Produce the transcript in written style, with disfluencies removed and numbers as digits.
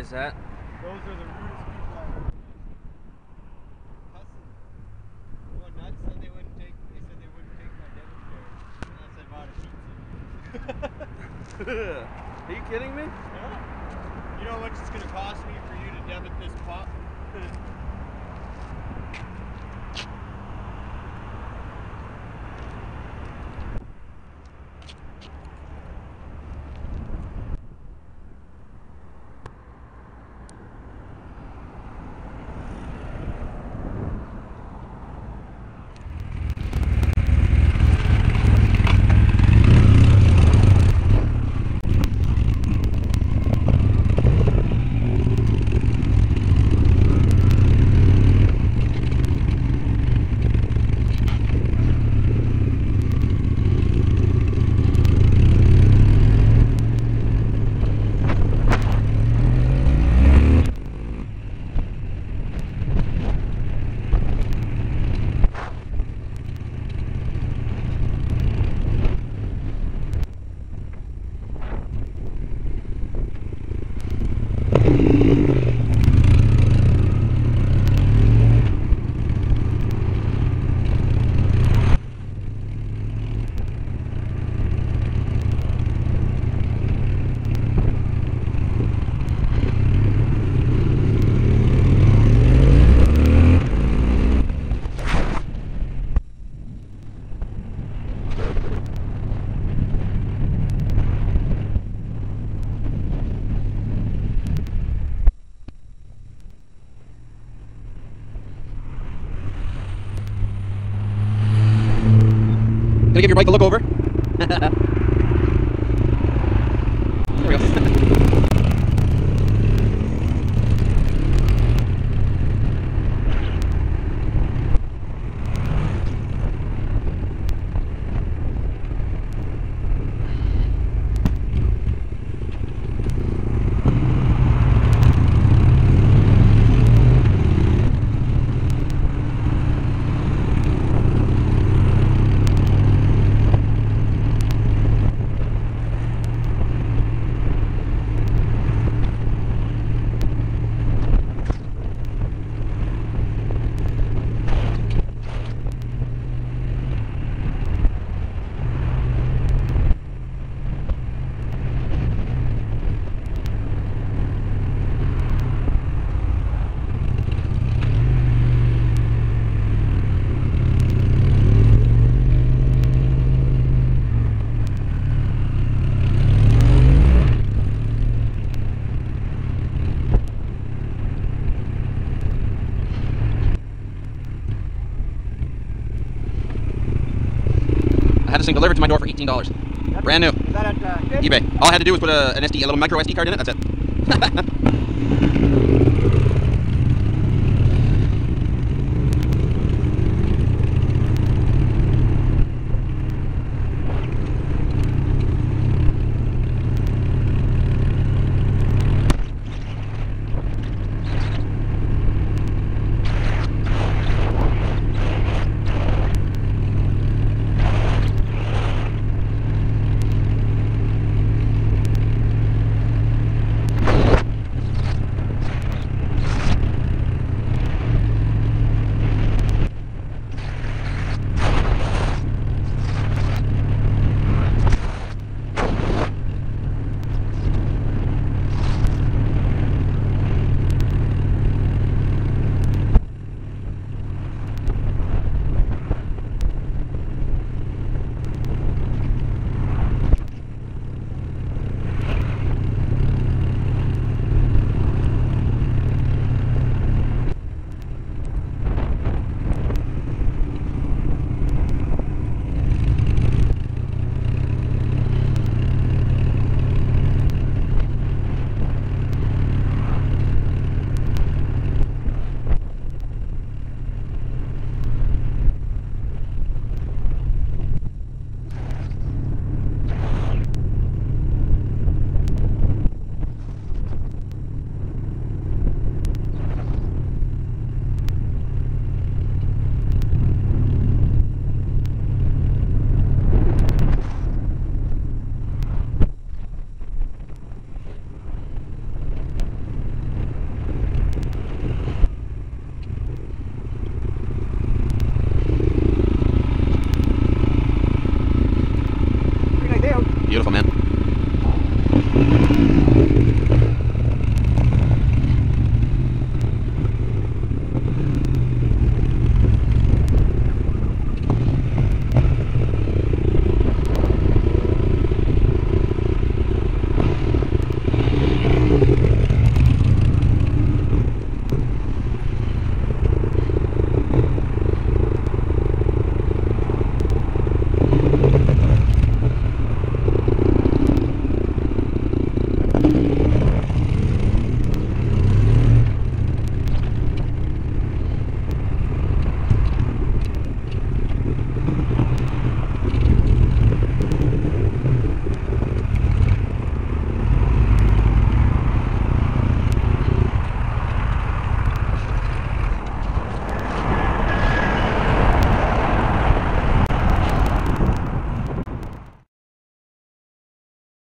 is that? Those are the rudest people I've ever met. Cussing. Going nuts, said they wouldn't take. They said they wouldn't take my debit card unless I bought a pizza. Are you kidding me? Yeah. You know how much it's gonna cost me for you to debit this pop? Gonna give your bike a look over. There we go. I had this thing delivered to my door for $18. Brand new. Is that at eBay. All I had to do was put a little micro SD card in it. That's it. Beautiful, man.